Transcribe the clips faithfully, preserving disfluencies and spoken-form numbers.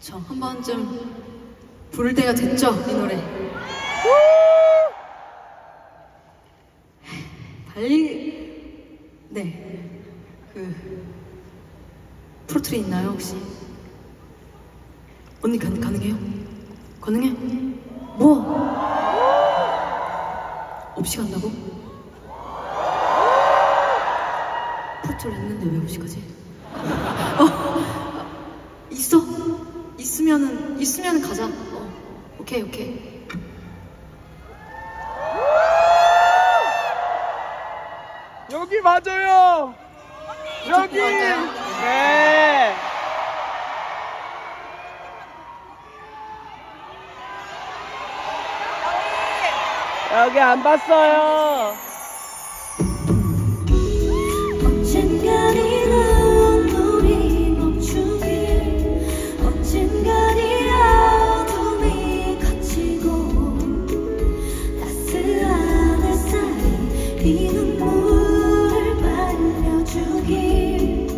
그쵸. 한 번쯤 부를 때가 됐죠, 이 노래. 달리, 네. 그, 프로트리 있나요, 혹시? 언니 가, 가능해요? 가능해? 뭐? 없이 간다고? 프로트리 있는데 왜 없이 가지? 어, 있어. 있으면은, 있으면은 가자. 어, 오케이, 오케이. 여기 맞아요. 여기. 맞아요? 네. 여기 안 봤어요. 언젠간 이 눈물이 멈추길, 언젠간 이 어둠이 걷히고 따스한 햇살이 이 눈물을 말려주길,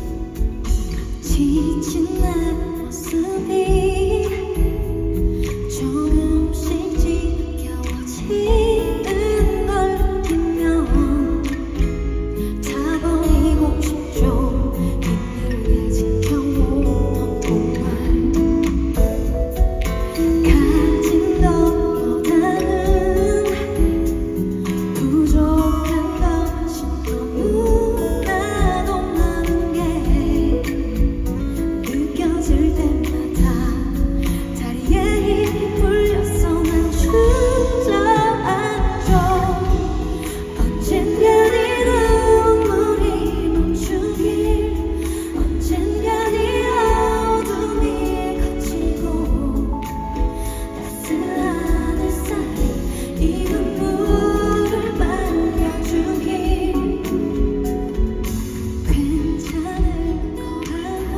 지친 내 모습이 조금씩 지겨워지는 걸 느끼면 다 버리고 싶죠. 그녀의 지켜오던 꿈을 가진 것보다는 부족한 것이 너무나도 많은 게 느껴질 때마다 다리에 힘이 풀려서 난 주저앉죠. 언젠간 이 눈물이 멈추길, 언젠간 이 어둠이 걷히고 따스한 햇살이 이 눈물을 말려주길, 괜찮을 거라고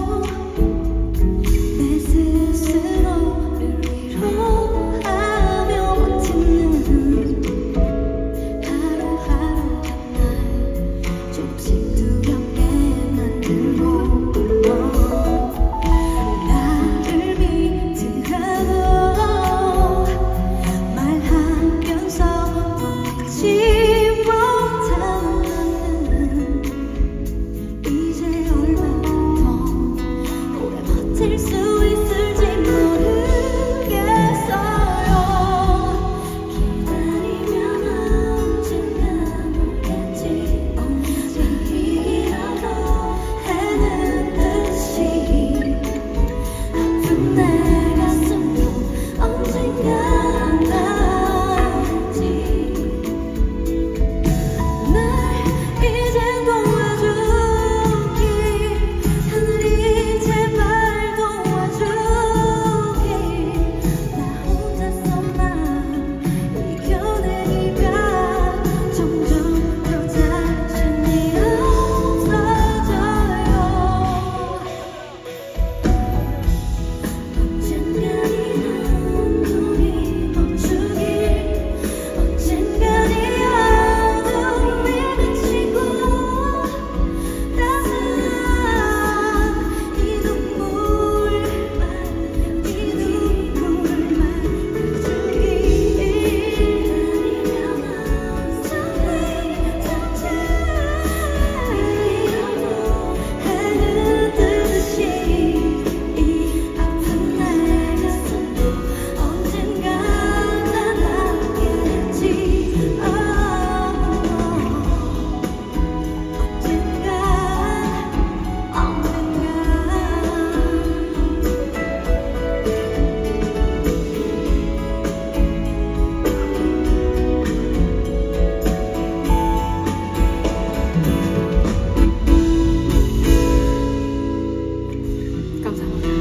내 스스로를 위로하며 버티는 하루하루가 날 조금씩 두렵게 만들고 나를 믿으라고 말하면서 보이지 못하는 나는 이제 얼마나 더 오래 버틸 수 있을지 모르겠어요. 기다리면 언젠가 오겠지. 이기라도 해는 듯이 아픈 내 가슴도 언젠가 나겠지. 날 이젠 도와주길, 하늘이 제발 도와주길. 나 혼자서만 이겨내니까 점점 더 자신이 없어져요. 언젠간 이 눈물이 멈추길, 언젠간 이 어둠이 그치고 따스한 이 눈물 이 눈물 말려주길, 기다리면 언젠가 해는 듯이 이 아픈 내 가슴도 언젠가 나겠지. 언젠가 감사합니다.